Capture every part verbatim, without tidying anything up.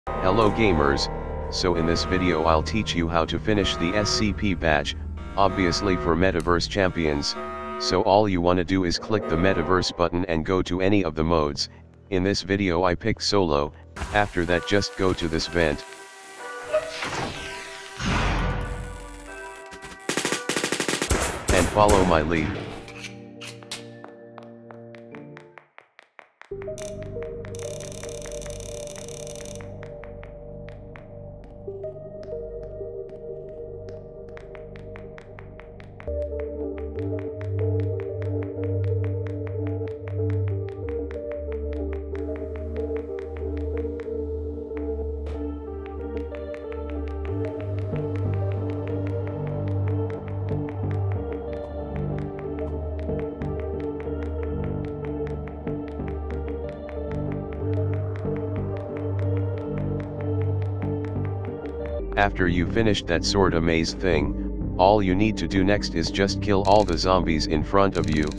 Hello gamers, so in this video I'll teach you how to finish the S C P badge, obviously for Metaverse Champions, so all you wanna do is click the Metaverse button and go to any of the modes. In this video I pick solo. After that just go to this vent. And follow my lead. After you finished that sorta maze thing, all you need to do next is just kill all the zombies in front of you.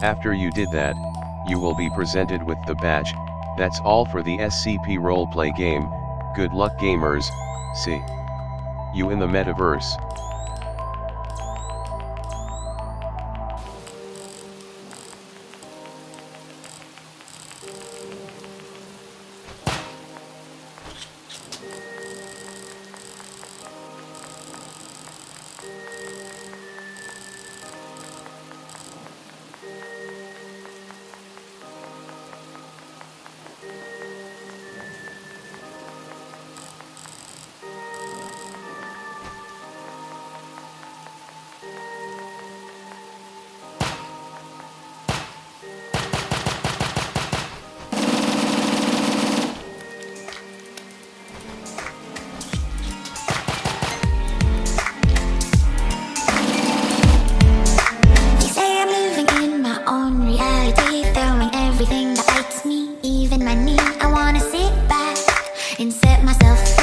After you did that, you will be presented with the badge. That's all for the S C P roleplay game. Good luck gamers, see you in the metaverse. Everything that bites me, even my knee, I wanna sit back and set myself